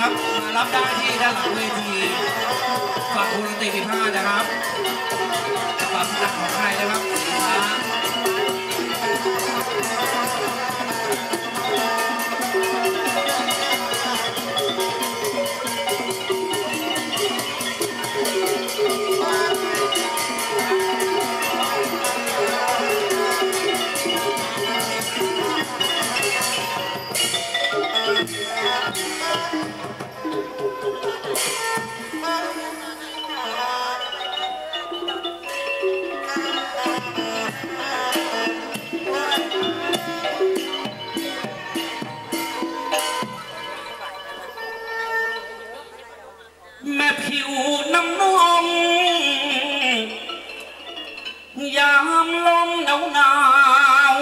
ครับมารับได้ที่ด้านหลังเวทีฝั่งวงดนตรี15นะครับฝั่งหลักของใครนะครับยามลมหนาว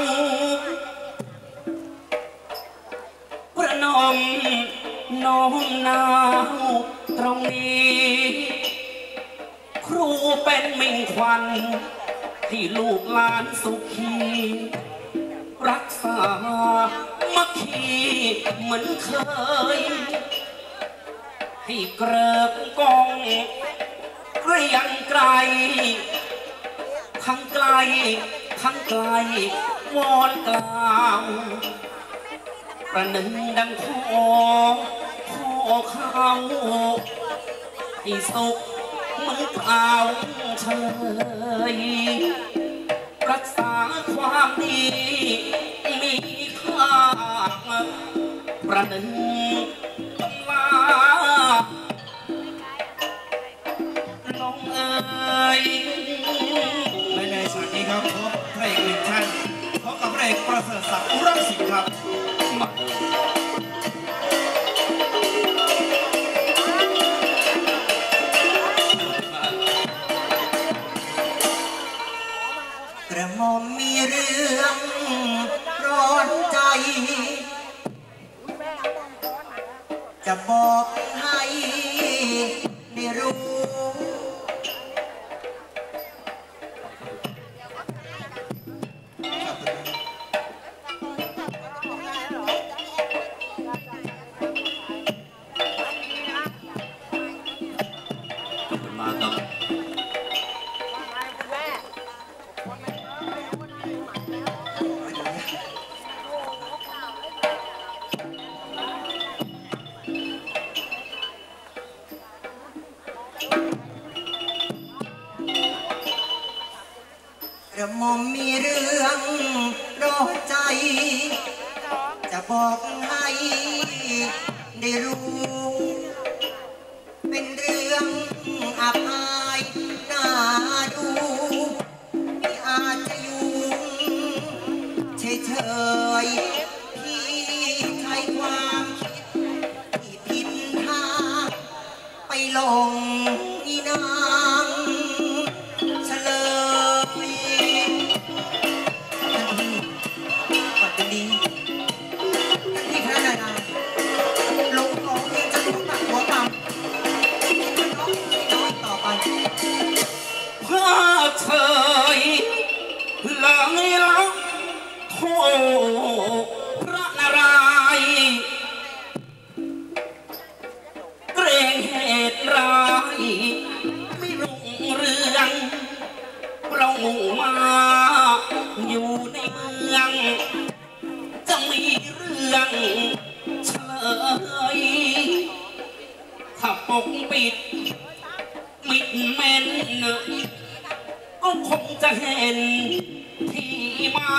ประนมน้อมนาวตรงนี้ครูเป็นมิ่งขวัญที่ลูกหลานสุขีรักษามัคคีเหมือนเคยให้เกริกกองเกรียงไกรทั้งไกลทั้งไกลวอนกล่าวประหนึ่งดังพ่อเขาให้สุขเหมือนเปล่าเฉยรักษาความดีมีค่าประหนึ่งตำลาน้องเอ๋ยในฉากนี้ครับพบพระเอกหนึ่งท่านพบกับพระเอกประเสริฐศักดิ์อุรังสิงห์ครับกระหม่อมมีเรื่องร้อนใจจะบอกให้ได้รู้กระหม่อมมีเรื่องร้อนใจจะบอกให้ได้รู้เป็นเรื่องอับอายน่าดูไม่อาจจะอยู่เฉยๆพี่ใช้ความคิดที่ผิดทางไปหลงอีนางเฉลยทันทีพระนารายณ์ลงของเพลงจะถูกตัดหัวปั๊มน้อยต่อไปพระเฉยหลังลักโทพระนารายณ์เกรงเหตุร้ายไม่รุ่งเรืองเรามุ่งมาอยู่ในเมืองจะมีเรื่องเฉลยถ้าปกปิดมิดเม่นก็คงจะเห็นที่มา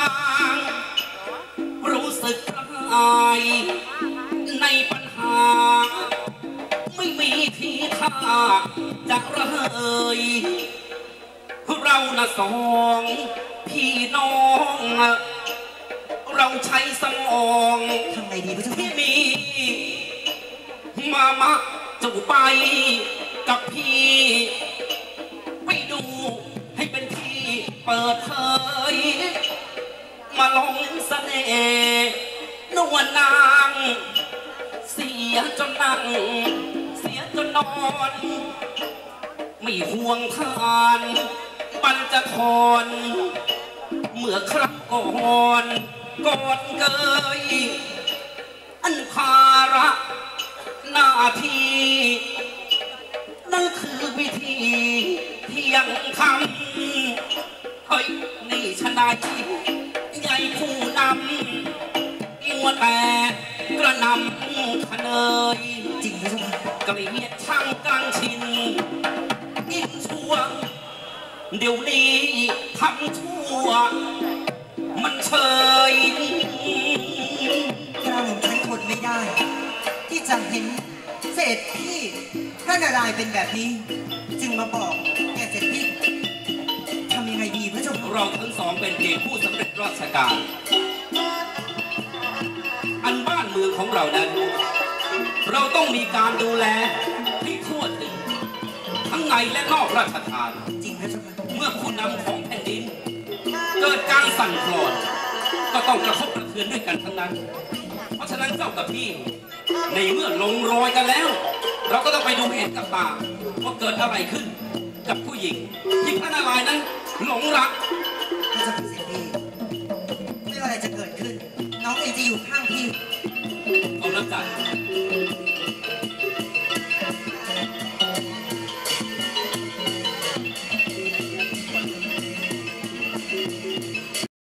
รู้สึกอายในปัญหาไม่มีทีท่าจะระเหยเราน่ะสองพี่น้องเราใช้สมองทำไงดีพี่ที่มีมาจะไปกับพี่ไปดูให้เป็นที่เปิดเผยมาลงเสน่ห์นวลนางเสียจนนั่งเสียจนนอนไม่ห่วงทานปัญจทรเมื่อครั้งก่อนกอดเกยอันภาระหน้าทขเนยจริงไหมเจ้าค่ะเกลียดช่างกลางชินอินชั่วเดี๋ยวนี้ทำชั่วมันเฉยกระหม่อมฉันทนไม่ได้ ที่จะเห็นเศรษฐีพระนารายณ์เป็นแบบนี้ จึงมาบอกแกเศรษฐีทำยังไงดีพระเจ้าค่ะเราทั้งสองเป็นเพียงผู้สำเร็จราชการ อันบ้านเมืองของเรานั้น เราต้องมีการดูแลให้ทั่วถึงทั้งในและนอกราชทานจริงพระเจ้าค่ะเมื่อผู้นำของแผ่นดิน เกิดการสั่นคลอน ก็ต้องกระทบกระเทือนด้วยกันทั้งนั้น เพราะฉะนั้นเจ้ากับพี่ ในเมื่อลงรอยกันแล้ว เราก็ต้องไปดูเห็นกับตาว่าเกิดอะไรขึ้น กับผู้หญิง ที่พระนารายณ์นั้นหลงรักพระเจ้าค่ะเศรษฐีไม่ว่าอะไรจะเกิดขึ้น น้องเองจะอยู่ข้างพี่เอาละกัน